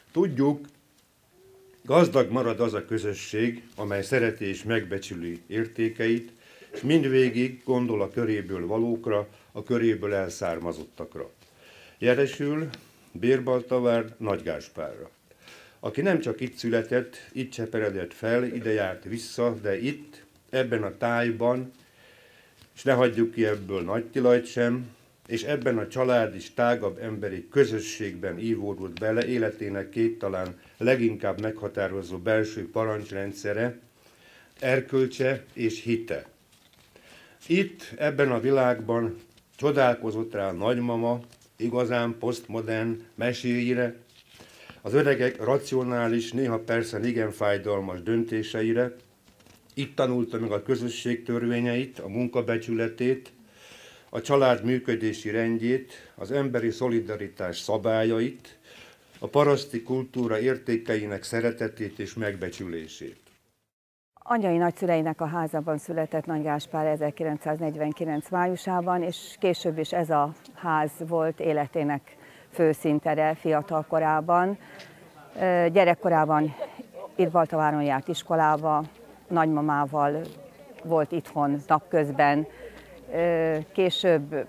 Tudjuk, gazdag marad az a közösség, amely szereti és megbecsüli értékeit, és mindvégig gondol a köréből valókra, a köréből elszármazottakra. Jelesül Bérbaltavár Nagy Gáspárra, aki nem csak itt született, itt cseperedett fel, ide járt vissza, de itt, ebben a tájban, és ne hagyjuk ki ebből Nagytilajt sem, és ebben a család és tágabb emberi közösségben ívódott bele életének két talán leginkább meghatározó belső parancsrendszere, erkölcse és hite. Itt, ebben a világban csodálkozott rá a nagymama igazán posztmodern meséire, az öregek racionális, néha persze igen fájdalmas döntéseire. Itt tanulta meg a közösség törvényeit, a munkabecsületét, a család működési rendjét, az emberi szolidaritás szabályait, a paraszti kultúra értékeinek szeretetét és megbecsülését. Anyai nagyszüleinek a házában született Nagy Gáspár 1949 májusában, és később is ez a ház volt életének főszíntere fiatal korában. Gyerekkorában Irbaltaváron járt iskolába, nagymamával volt itthon napközben. Később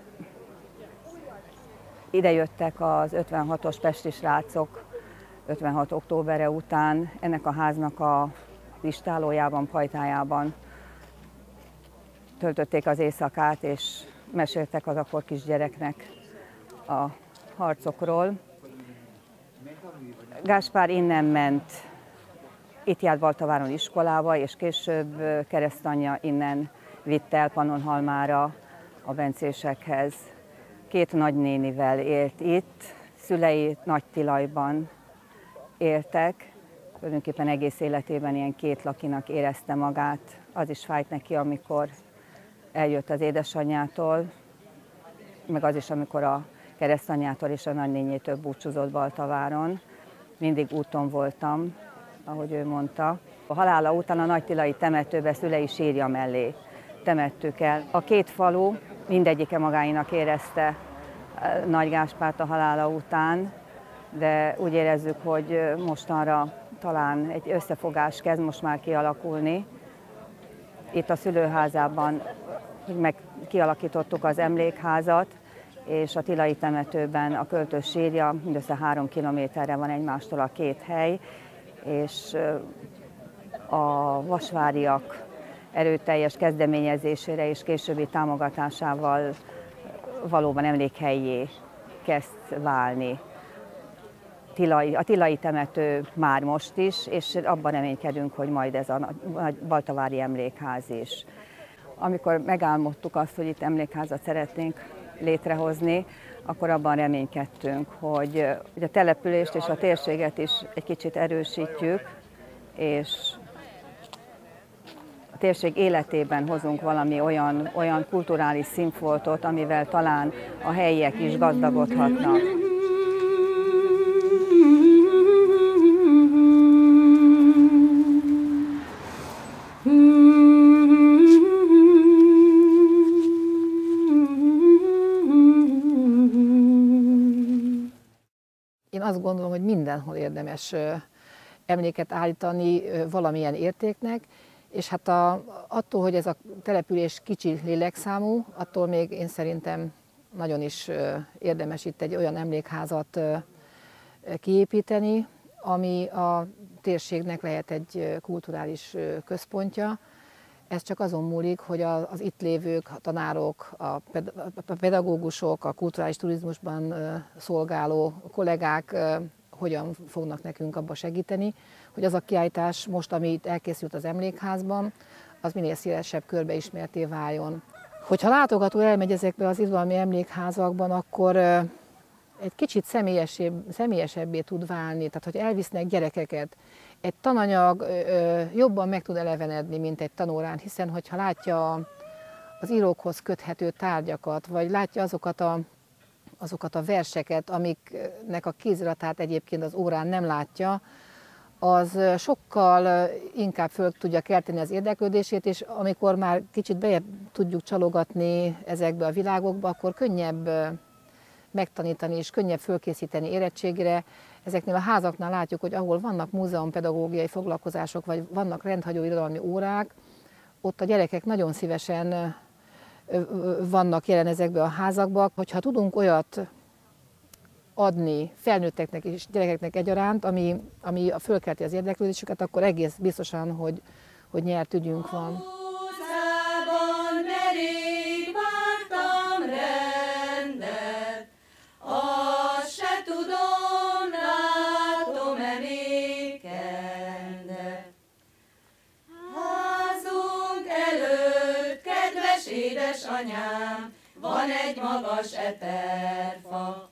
idejöttek az 56-os pesti srácok 56. októberre után, ennek a háznak a istálójában, pajtájában töltötték az éjszakát, és meséltek az akkor kisgyereknek a harcokról. Gáspár innen ment, itt járt Baltaváron iskolába, és később keresztanyja innen vitt el Pannonhalmára a bencésekhez. Két nagynénivel élt itt, szülei Nagytilajban éltek, tulajdonképpen egész életében ilyen két lakinak érezte magát. Az is fájt neki, amikor eljött az édesanyjától, meg az is, amikor a keresztanyjától és a nagynényétől búcsúzott Baltaváron. Mindig úton voltam, ahogy ő mondta. A halála után a nagytilai temetőbe szülei sírja mellé temettük el. A két falu mindegyike magáinak érezte Nagy Gáspárt a halála után, de úgy érezzük, hogy mostanra talán egy összefogás kezd most már kialakulni. Itt a szülőházában kialakítottuk az emlékházat, és a tilai temetőben a költő sírja, mindössze 3 kilométerre van egymástól a két hely, és a vasváriak erőteljes kezdeményezésére és későbbi támogatásával valóban emlékhellyé kezd válni. A tilai temető már most is, és abban reménykedünk, hogy majd ez a baltavári emlékház is. Amikor megálmodtuk azt, hogy itt emlékházat szeretnénk létrehozni, akkor abban reménykedtünk, hogy a települést és a térséget is egy kicsit erősítjük, és a térség életében hozunk valami olyan kulturális színfoltot, amivel talán a helyiek is gazdagodhatnak. Én azt gondolom, hogy mindenhol érdemes emléket állítani valamilyen értéknek, és hát attól, hogy ez a település kicsi lélekszámú, attól még én szerintem nagyon is érdemes itt egy olyan emlékházat kiépíteni, ami a térségnek lehet egy kulturális központja. Ez csak azon múlik, hogy az itt lévők, a tanárok, a pedagógusok, a kulturális turizmusban szolgáló kollégák hogyan fognak nekünk abba segíteni, hogy az a kiállítás most, ami itt elkészült az emlékházban, az minél szélesebb körbe ismertté váljon. Hogyha látogató elmegy ezekbe az irodalmi emlékházakban, akkor egy kicsit személyesebbé tud válni, tehát hogy elvisznek gyerekeket. Egy tananyag jobban meg tud elevenedni, mint egy tanórán, hiszen hogyha látja az írókhoz köthető tárgyakat, vagy látja azokat a verseket, amiknek a kéziratát egyébként az órán nem látja, az sokkal inkább föl tudja kelteni az érdeklődését, és amikor már kicsit bejebb tudjuk csalogatni ezekbe a világokba, akkor könnyebb megtanítani és könnyebb fölkészíteni érettségire. Ezeknél a házaknál látjuk, hogy ahol vannak múzeumpedagógiai foglalkozások, vagy vannak rendhagyó irodalmi órák, ott a gyerekek nagyon szívesen vannak jelen ezekbe a házakba. Hogyha tudunk olyat adni felnőtteknek és gyerekeknek egyaránt, ami fölkelti az érdeklődésüket, akkor egész biztosan, hogy nyert ügyünk van. Anyám, van egy magas eperfa.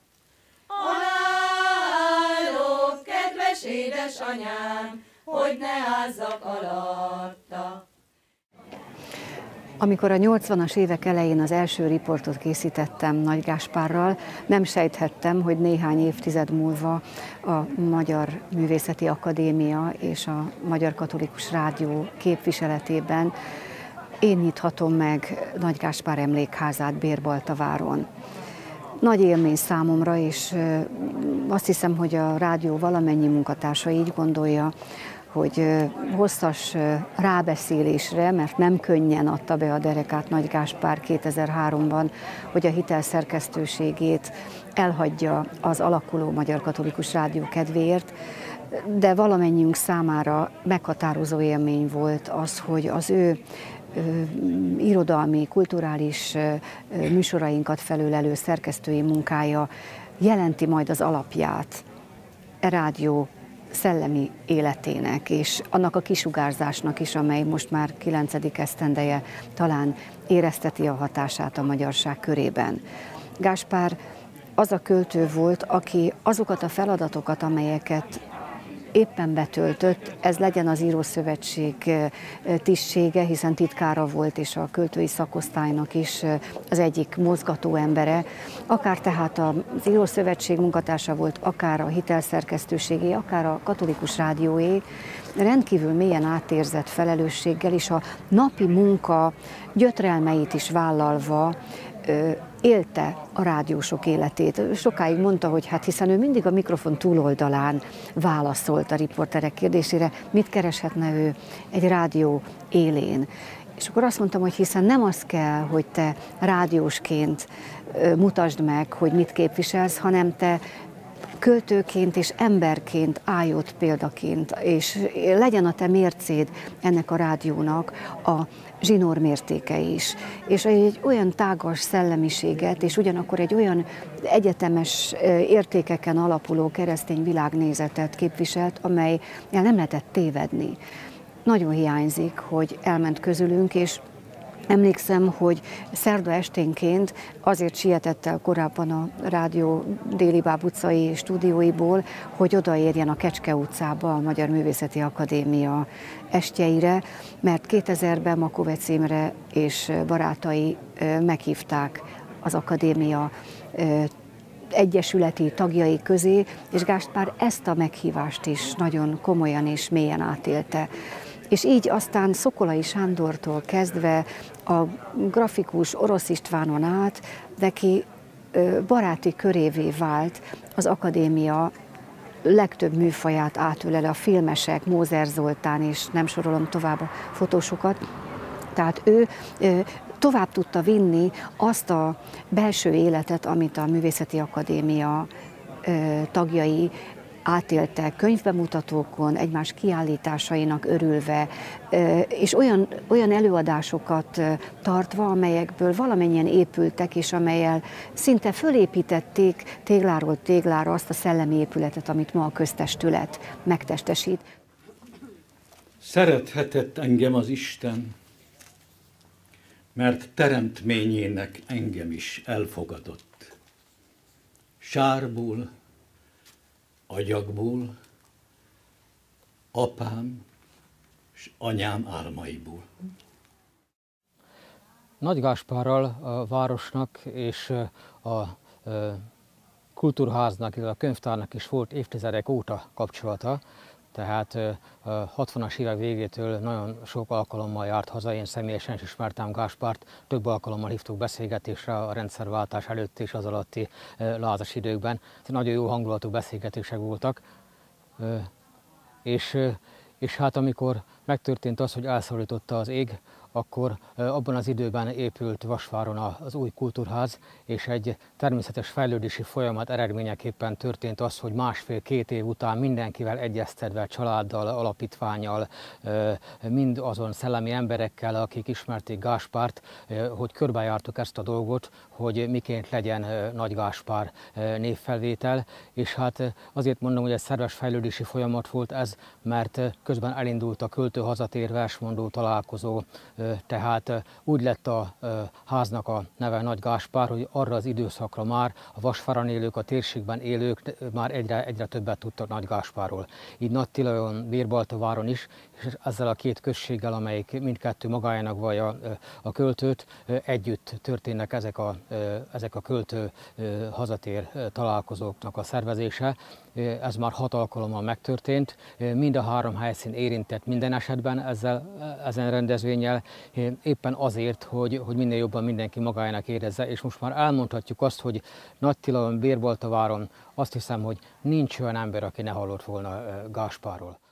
Ajánlok, kedves édesanyám, hogy ne ázzak alatta. Amikor a 80-as évek elején az első riportot készítettem Nagy Gáspárral, nem sejthettem, hogy néhány évtized múlva a Magyar Művészeti Akadémia és a Magyar Katolikus Rádió képviseletében én nyithatom meg Nagy Gáspár emlékházát Bérbaltaváron. Nagy élmény számomra, és azt hiszem, hogy a rádió valamennyi munkatársa így gondolja, hogy hosszas rábeszélésre, mert nem könnyen adta be a derekát Nagy Gáspár 2003-ban, hogy a hitelszerkesztőségét elhagyja az alakuló Magyar Katolikus Rádió kedvéért, de valamennyiünk számára meghatározó élmény volt az, hogy az ő irodalmi, kulturális műsorainkat felülelő szerkesztői munkája jelenti majd az alapját a rádió szellemi életének, és annak a kisugárzásnak is, amely most már 9. esztendeje talán érezteti a hatását a magyarság körében. Gáspár az a költő volt, aki azokat a feladatokat, amelyeket éppen betöltött, ez legyen az Írószövetség tisztsége, hiszen titkára volt, és a költői szakosztálynak is az egyik mozgató embere, akár tehát az Írószövetség munkatársa volt, akár a hitelszerkesztőségé, akár a Katolikus Rádióé, rendkívül mélyen átérzett felelősséggel, és a napi munka gyötrelmeit is vállalva élte a rádiósok életét. Sokáig mondta, hogy hát hiszen ő mindig a mikrofon túloldalán válaszolt a riporterek kérdésére, mit kereshetne ő egy rádió élén. És akkor azt mondtam, hogy hiszen nem az kell, hogy te rádiósként mutasd meg, hogy mit képviselsz, hanem te költőként és emberként állj ott példaként, és legyen a te mércéd ennek a rádiónak a zsinórmértéke is. És egy olyan tágas szellemiséget, és ugyanakkor egy olyan egyetemes értékeken alapuló keresztény világnézetet képviselt, amely nem lehetett tévedni. Nagyon hiányzik, hogy elment közülünk, és emlékszem, hogy szerda esténként azért sietett el korábban a rádió Déli Báb utcai stúdióiból, hogy odaérjen a Kecske utcába a Magyar Művészeti Akadémia estjeire, mert 2000-ben Makovec Imre és barátai meghívták az akadémia egyesületi tagjai közé, és Gáspár ezt a meghívást is nagyon komolyan és mélyen átélte. És így aztán Szokolai Sándortól kezdve a grafikus Orosz Istvánon át, neki baráti körévé vált az akadémia legtöbb műfaját átölelve, a filmesek, Mózer Zoltán, és nem sorolom tovább a fotósokat. Tehát ő tovább tudta vinni azt a belső életet, amit a Művészeti Akadémia tagjai átéltek könyvbemutatókon, egymás kiállításainak örülve, és olyan előadásokat tartva, amelyekből valamennyien épültek, és amellyel szinte fölépítették tégláról téglára azt a szellemi épületet, amit ma a köztestület megtestesít. Szerethetett engem az Isten, mert teremtményének engem is elfogadott. Sárból, agyagból, apám és anyám álmaiból. Nagy Gáspárral a városnak és a kultúrháznak, illetve a könyvtárnak is volt évtizedek óta kapcsolata. tehát a 60-as évek végétől nagyon sok alkalommal járt haza, én személyesen is ismertem Gáspárt, több alkalommal hívtuk beszélgetésre a rendszerváltás előtt és az alatti lázas időkben. Nagyon jó hangulatú beszélgetések voltak, és hát amikor megtörtént az, hogy elszólította az ég, akkor abban az időben épült Vasváron az új kultúrház, és egy természetes fejlődési folyamat eredményeképpen történt az, hogy másfél-két év után mindenkivel egyeztetve, családdal, alapítvánnyal, mind azon szellemi emberekkel, akik ismerték Gáspárt, hogy körbejártuk ezt a dolgot, hogy miként legyen Nagy Gáspár névfelvétel, és hát azért mondom, hogy egy szerves fejlődési folyamat volt ez, mert közben elindult a költő hazatér versmondó találkozó, tehát úgy lett a háznak a neve Nagy Gáspár, hogy arra az időszakra már a Vasváron élők, a térségben élők már egyre többet tudtak Nagy Gáspárról. Így Nagytilajon, Bérbaltaváron is, és ezzel a két községgel, amelyik mindkettő magájának vallja a költőt, együtt történnek ezek a költő hazatér találkozóknak a szervezése. Ez már 6 alkalommal megtörtént, mind a 3 helyszín érintett minden esetben ezen rendezvénnyel, éppen azért, hogy minél jobban mindenki magájának érezze, és most már elmondhatjuk azt, hogy Nagytilajon, Bérbaltaváron azt hiszem, hogy nincs olyan ember, aki ne hallott volna Gáspárról.